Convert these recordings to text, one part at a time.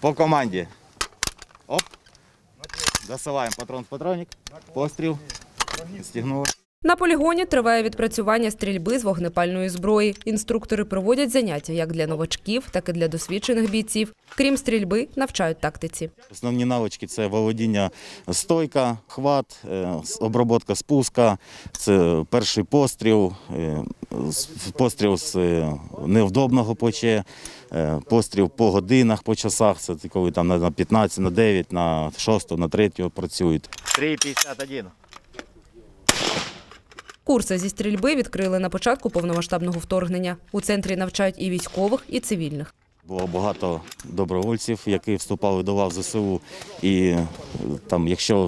По команді. Оп. Засилаємо патрон в патронник. Постріл. Стягнули. На полігоні триває відпрацювання стрільби з вогнепальної зброї. Інструктори проводять заняття як для новачків, так і для досвідчених бійців. Крім стрільби, навчають тактиці. Основні навички – це володіння стойка, хват, обробка спуска, це перший постріл, постріл з невдобного плече, постріл по годинах, по часах, це коли там на 15, на 9, на 6, на 3 працюють. 3,51. Курси зі стрільби відкрили на початку повномасштабного вторгнення. У центрі навчають і військових, і цивільних. Було багато добровольців, які вступали до лав ЗСУ. І якщо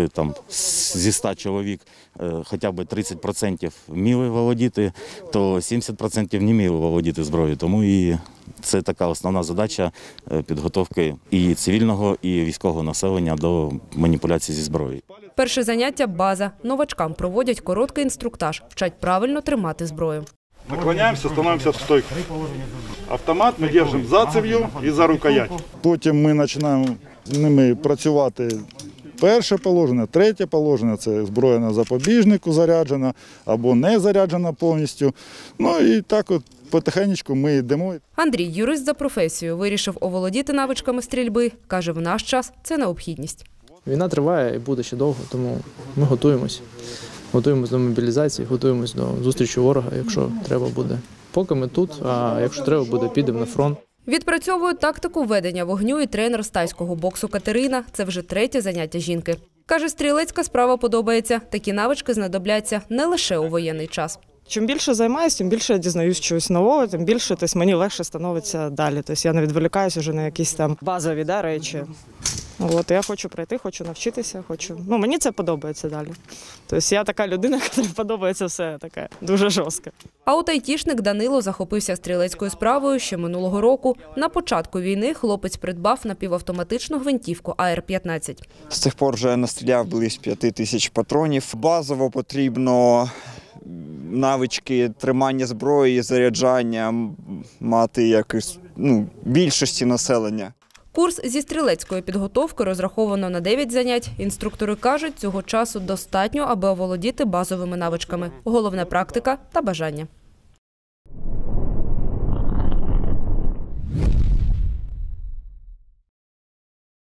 зі 100 чоловік хоча б 30% вміли володіти, то 70% не вміли володіти зброєю. Тому і це така основна задача підготовки і цивільного, і військового населення до маніпуляцій зі зброєю. Перше заняття – база. Новачкам проводять короткий інструктаж, вчать правильно тримати зброю. Наклоняємося, становимося в стойку. Автомат ми держимо за цев'ю і за рукоять. Потім ми починаємо з ними працювати. Перше положення, третє положення – це зброя на запобіжнику заряджена або не заряджена повністю. Ну і так от потихеньку ми йдемо. Андрій, юрист за професією, вирішив оволодіти навичками стрільби. Каже, в наш час це необхідність. Війна триває і буде ще довго, тому ми готуємось. Готуємось до мобілізації, готуємось до зустрічі ворога, якщо треба буде. Поки ми тут, а якщо треба буде, підемо на фронт. Відпрацьовують тактику ведення вогню і тренер з тайського боксу Катерина. Це вже третє заняття жінки. Каже, стрілецька справа подобається. Такі навички знадобляться не лише у воєнний час. Чим більше займаюся, тим більше я дізнаюсь чогось нового, тим більше мені легше становиться далі. Я не відволікаюся вже на якісь там базові речі. Я хочу пройти, хочу навчитися, мені це подобається далі. Я така людина, яка подобається все таке, дуже жорстко. А от айтішник Данило захопився стрілецькою справою ще минулого року. На початку війни хлопець придбав напівавтоматичну гвинтівку АР-15. З тих пор вже настріляв близько 5000 патронів. Базово потрібно навички тримання зброї, заряджання мати якось більшості населення. Курс зі стрілецької підготовки розраховано на 9 занять. Інструктори кажуть, цього часу достатньо, аби оволодіти базовими навичками. Головне – практика та бажання.